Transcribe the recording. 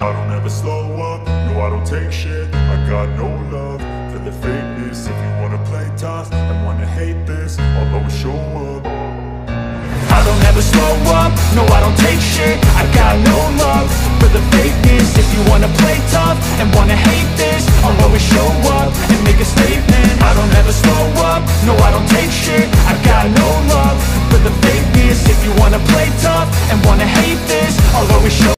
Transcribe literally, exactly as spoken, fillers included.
I don't ever slow up, no I don't take shit. I got no love for the fakeness. If you wanna play tough and wanna hate this, I'll always show up. I don't ever slow up, no I don't take shit. I got no love for the fakeness. If you wanna play tough and wanna hate this, I'll always show up and make a statement. I don't ever slow up, no I don't take shit. I got no love for the fakeness. If you wanna play tough and wanna hate this, I'll always show